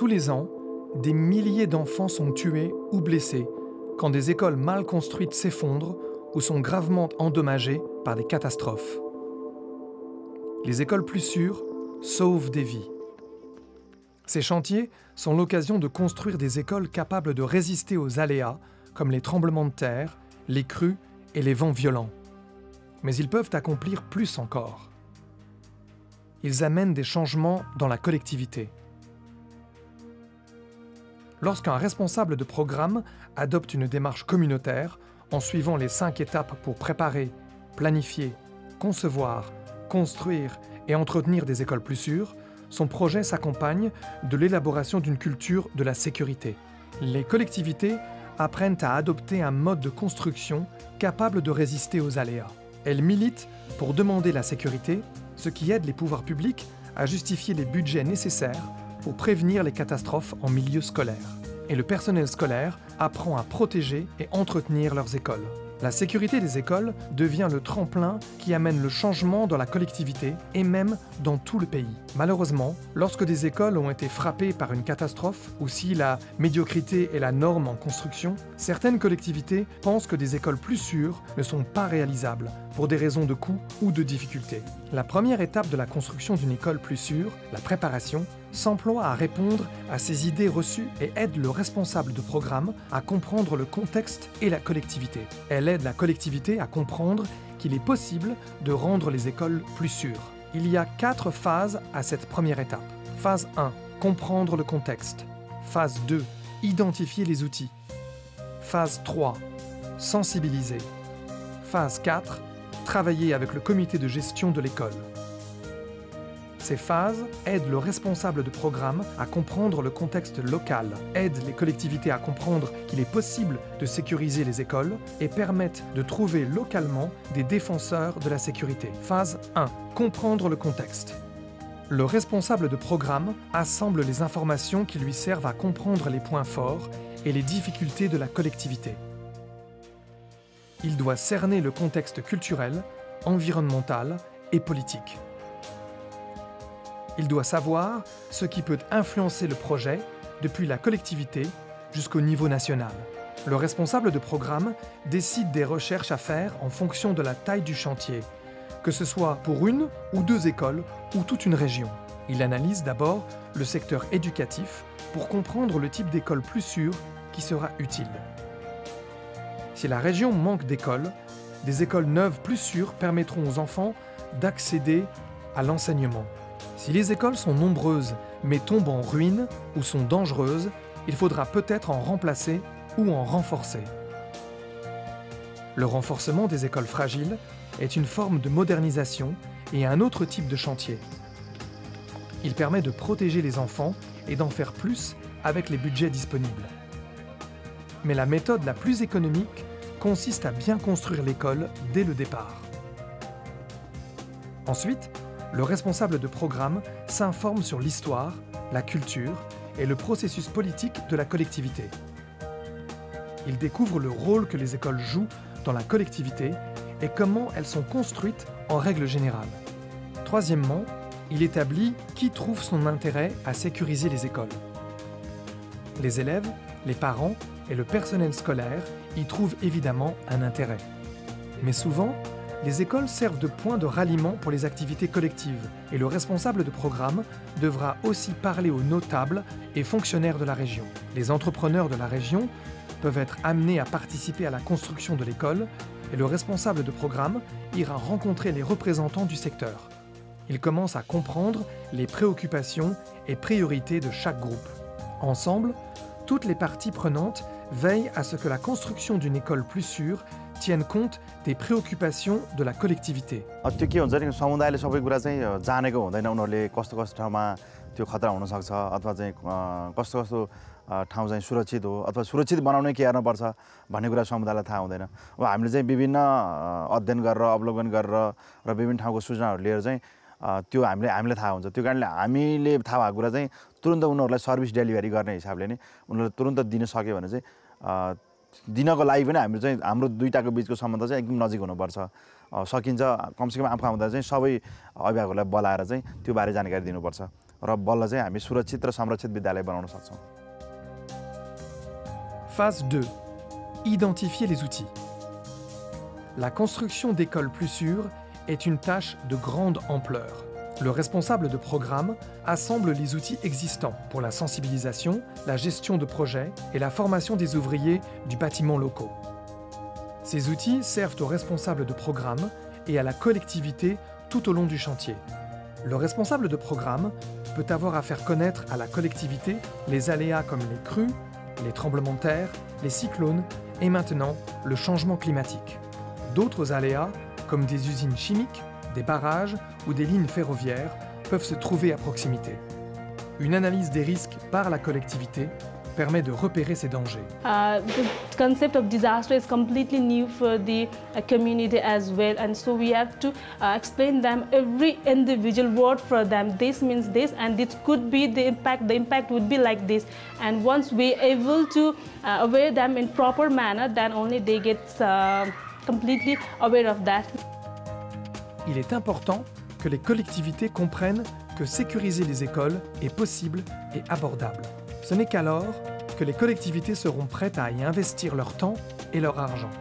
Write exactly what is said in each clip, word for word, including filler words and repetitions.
Tous les ans, des milliers d'enfants sont tués ou blessés quand des écoles mal construites s'effondrent ou sont gravement endommagées par des catastrophes. Les écoles plus sûres sauvent des vies. Ces chantiers sont l'occasion de construire des écoles capables de résister aux aléas, comme les tremblements de terre, les crues et les vents violents. Mais ils peuvent accomplir plus encore. Ils amènent des changements dans la collectivité. Lorsqu'un responsable de programme adopte une démarche communautaire en suivant les cinq étapes pour préparer, planifier, concevoir, construire et entretenir des écoles plus sûres, son projet s'accompagne de l'élaboration d'une culture de la sécurité. Les collectivités apprennent à adopter un mode de construction capable de résister aux aléas. Elles militent pour demander la sécurité, ce qui aide les pouvoirs publics à justifier les budgets nécessaires pour prévenir les catastrophes en milieu scolaire. Et le personnel scolaire apprend à protéger et entretenir leurs écoles. La sécurité des écoles devient le tremplin qui amène le changement dans la collectivité et même dans tout le pays. Malheureusement, lorsque des écoles ont été frappées par une catastrophe ou si la médiocrité est la norme en construction, certaines collectivités pensent que des écoles plus sûres ne sont pas réalisables pour des raisons de coût ou de difficulté. La première étape de la construction d'une école plus sûre, la préparation, s'emploie à répondre à ces idées reçues et aide le responsable de programme à comprendre le contexte et la collectivité. Elle aide la collectivité à comprendre qu'il est possible de rendre les écoles plus sûres. Il y a quatre phases à cette première étape. Phase un, comprendre le contexte. Phase deux, identifier les outils. Phase trois, sensibiliser. Phase quatre, travailler avec le comité de gestion de l'école. Ces phases aident le responsable de programme à comprendre le contexte local, aident les collectivités à comprendre qu'il est possible de sécuriser les écoles et permettent de trouver localement des défenseurs de la sécurité. Phase un. Comprendre le contexte. Le responsable de programme assemble les informations qui lui servent à comprendre les points forts et les difficultés de la collectivité. Il doit cerner le contexte culturel, environnemental et politique. Il doit savoir ce qui peut influencer le projet depuis la collectivité jusqu'au niveau national. Le responsable de programme décide des recherches à faire en fonction de la taille du chantier, que ce soit pour une ou deux écoles ou toute une région. Il analyse d'abord le secteur éducatif pour comprendre le type d'école plus sûre qui sera utile. Si la région manque d'écoles, des écoles neuves plus sûres permettront aux enfants d'accéder à l'enseignement. Si les écoles sont nombreuses mais tombent en ruine ou sont dangereuses, il faudra peut-être en remplacer ou en renforcer. Le renforcement des écoles fragiles est une forme de modernisation et un autre type de chantier. Il permet de protéger les enfants et d'en faire plus avec les budgets disponibles. Mais la méthode la plus économique consiste à bien construire l'école dès le départ. Ensuite, le responsable de programme s'informe sur l'histoire, la culture et le processus politique de la collectivité. Il découvre le rôle que les écoles jouent dans la collectivité et comment elles sont construites en règle générale. Troisièmement, il établit qui trouve son intérêt à sécuriser les écoles. Les élèves, les parents et le personnel scolaire y trouvent évidemment un intérêt. Mais souvent, les écoles servent de point de ralliement pour les activités collectives et le responsable de programme devra aussi parler aux notables et fonctionnaires de la région. Les entrepreneurs de la région peuvent être amenés à participer à la construction de l'école et le responsable de programme ira rencontrer les représentants du secteur. Il commence à comprendre les préoccupations et priorités de chaque groupe. Ensemble, toutes les parties prenantes veillent à ce que la construction d'une école plus sûre tienne compte des préoccupations de la collectivité. त्यो के हुन्छ नि समुदायले सबै कुरा चाहिँ जानेको हुँदैन उनीहरुले कस्तो कस्तो ठाउँमा त्यो खतरा हुन सक्छ अथवा चाहिँ कस्तो कस्तो ठाउँ चाहिँ सुरक्षित हो अथवा सुरक्षित बनाउनै के गर्न पर्छ भन्ने कुरा समुदायलाई थाहा हुँदैन। अब हामीले चाहिँ विभिन्न अध्ययन गरेर अवलोकन गरेर र विभिन्न ठाउँको सूचनाहरू लिएर चाहिँ त्यो हामीले हामीले थाहा हुन्छ। त्यो कारणले हामीले थाहा भएको कुरा चाहिँ तुरुन्त उनीहरुलाई सर्भिस डेलिभरी गर्ने हिसाबले नि उनीहरुले तुरुन्त दिन सक्यो भने चाहिँ दिनको लागि पनि हाम्रो चाहिँ हाम्रो दुईटाको बीचको सम्बन्ध चाहिँ एकदम नजिक हुनुपर्छ। सकिन्छ कमसेकम आफू आउँदा चाहिँ सबै अभिभावकहरूलाई बोलाएर चाहिँ त्यो बारे जानकारी दिनुपर्छ। र बल्ल चाहिँ हामी सुरक्षित र संरक्षित विद्यालय बनाउन सक्छौँ। Phase deux. Identifier les outils. La construction d'écoles plus sûres est une tâche de grande ampleur. Le responsable de programme assemble les outils existants pour la sensibilisation, la gestion de projets et la formation des ouvriers du bâtiment locaux. Ces outils servent aux responsables de programme et à la collectivité tout au long du chantier. Le responsable de programme peut avoir à faire connaître à la collectivité les aléas comme les crues, les tremblements de terre, les cyclones et maintenant le changement climatique. D'autres aléas, comme des usines chimiques, des barrages ou des lignes ferroviaires, peuvent se trouver à proximité. Une analyse des risques par la collectivité permet de repérer ces dangers. Uh, the concept of disaster is completely new for the uh, community as well, and so we have to uh, explain them every individual word for them. This means this, and this could be the impact. The impact would be like this, and once we are able to uh, aware them in proper manner, then only they get uh, completely aware of that. Il est important que les collectivités comprennent que sécuriser les écoles est possible et abordable. Ce n'est qu'alors que les collectivités seront prêtes à y investir leur temps et leur argent.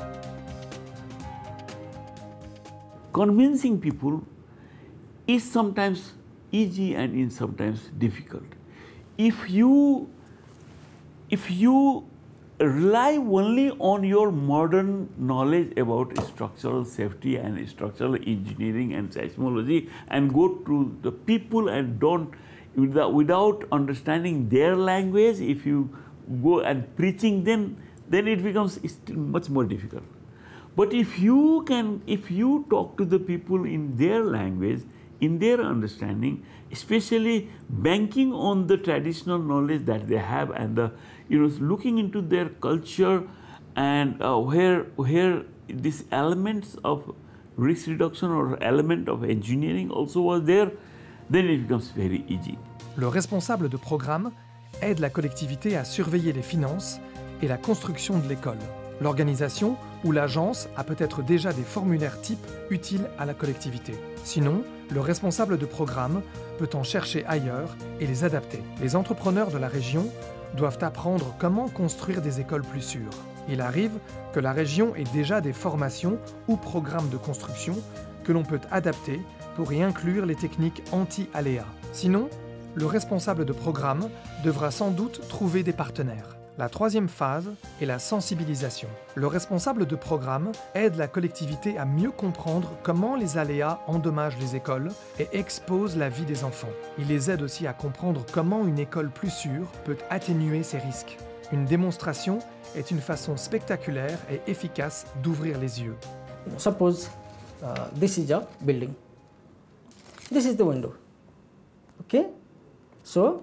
Convincing people is sometimes easy and is sometimes difficult. If you, if you rely only on your modern knowledge about structural safety and structural engineering and seismology and go to the people and don't, without, without understanding their language, if you go and preaching them, then it becomes still much more difficult. But if you can, if you talk to the people in their language, in their understanding, especially banking on the traditional knowledge that they have and the, you know, looking into their culture and uh, where, where these elements of risk reduction or element of engineering also was there, then it becomes very easy. Le responsable de programme aide la collectivité à surveiller les finances et la construction de l'école. L'organisation ou l'agence a peut-être déjà des formulaires types utiles à la collectivité. Sinon, le responsable de programme peut en chercher ailleurs et les adapter. Les entrepreneurs de la région doivent apprendre comment construire des écoles plus sûres. Il arrive que la région ait déjà des formations ou programmes de construction que l'on peut adapter pour y inclure les techniques anti-aléas. Sinon, le responsable de programme devra sans doute trouver des partenaires. La troisième phase est la sensibilisation. Le responsable de programme aide la collectivité à mieux comprendre comment les aléas endommagent les écoles et exposent la vie des enfants. Il les aide aussi à comprendre comment une école plus sûre peut atténuer ces risques. Une démonstration est une façon spectaculaire et efficace d'ouvrir les yeux. Suppose uh, this is a building. This is the window. Okay? So,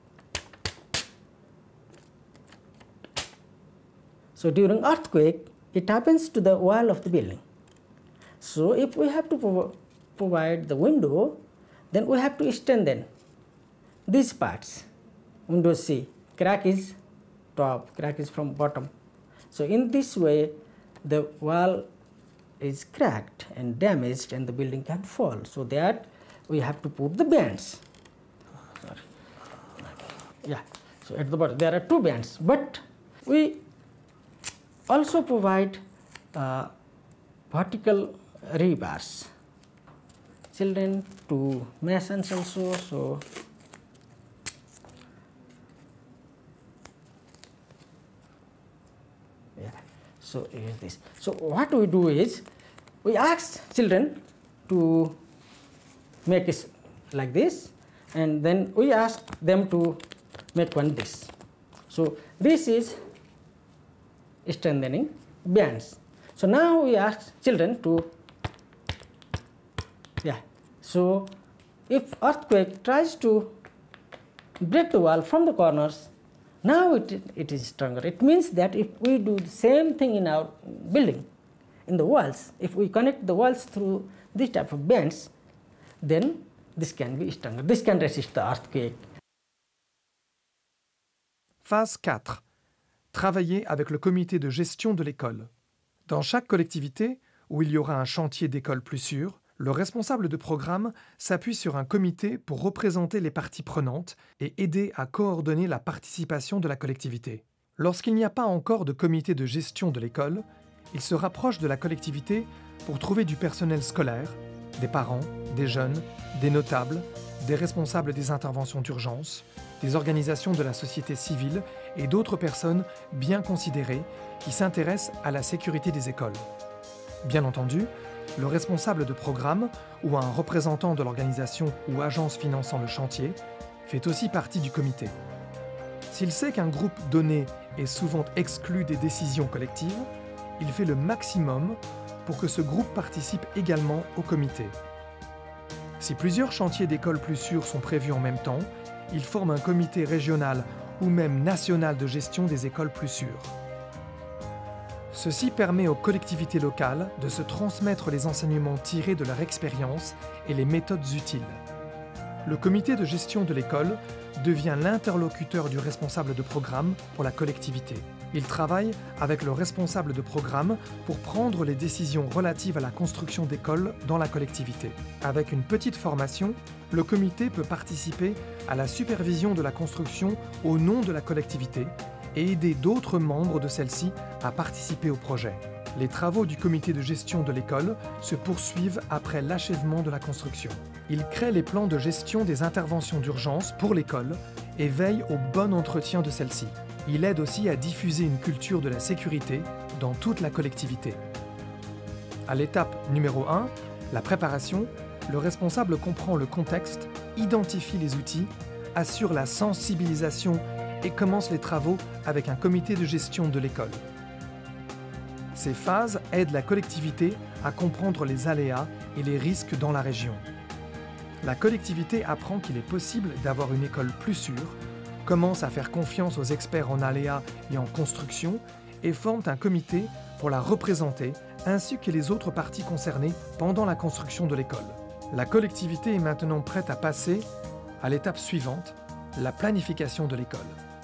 so during earthquake, it happens to the wall of the building. So if we have to prov provide the window, then we have to strengthen these parts. Window C, crack is top, crack is from bottom. So in this way, the wall is cracked and damaged and the building can fall. So that we have to put the bands. Sorry. Yeah, so at the bottom there are two bands, but we also provide uh, vertical rebars. Children to masons also, so yeah, so here's this. So what we do is, we ask children to make it like this, and then we ask them to make one this. So this is strengthening bands. So now we ask children to, yeah, so if earthquake tries to break the wall from the corners, now it, it is stronger. It means that if we do the same thing in our building, in the walls, if we connect the walls through this type of bands, then this can be stronger. This can resist the earthquake. Phase quatre. Travailler avec le comité de gestion de l'école. Dans chaque collectivité où il y aura un chantier d'école plus sûr, Le responsable de programme s'appuie sur un comité pour représenter les parties prenantes et aider à coordonner la participation de la collectivité. Lorsqu'il n'y a pas encore de comité de gestion de l'école, il se rapproche de la collectivité pour trouver du personnel scolaire, des parents, des jeunes, des notables, des responsables des interventions d'urgence, des organisations de la société civile et d'autres personnes bien considérées qui s'intéressent à la sécurité des écoles. Bien entendu, le responsable de programme ou un représentant de l'organisation ou agence finançant le chantier fait aussi partie du comité. S'il sait qu'un groupe donné est souvent exclu des décisions collectives, il fait le maximum pour que ce groupe participe également au comité. Si plusieurs chantiers d'écoles plus sûres sont prévus en même temps, il forme un comité régional ou même national de gestion des écoles plus sûres. Ceci permet aux collectivités locales de se transmettre les enseignements tirés de leur expérience et les méthodes utiles. Le comité de gestion de l'école devient l'interlocuteur du responsable de programme pour la collectivité. Il travaille avec le responsable de programme pour prendre les décisions relatives à la construction d'écoles dans la collectivité. Avec une petite formation, le comité peut participer à la supervision de la construction au nom de la collectivité et aider d'autres membres de celle-ci à participer au projet. Les travaux du comité de gestion de l'école se poursuivent après l'achèvement de la construction. Il crée les plans de gestion des interventions d'urgence pour l'école et veille au bon entretien de celle-ci. Il aide aussi à diffuser une culture de la sécurité dans toute la collectivité. À l'étape numéro un, la préparation, le responsable comprend le contexte, identifie les outils, assure la sensibilisation et commence les travaux avec un comité de gestion de l'école. Ces phases aident la collectivité à comprendre les aléas et les risques dans la région. La collectivité apprend qu'il est possible d'avoir une école plus sûre, commence à faire confiance aux experts en aléas et en construction et forme un comité pour la représenter ainsi que les autres parties concernées pendant la construction de l'école. La collectivité est maintenant prête à passer à l'étape suivante, la planification de l'école.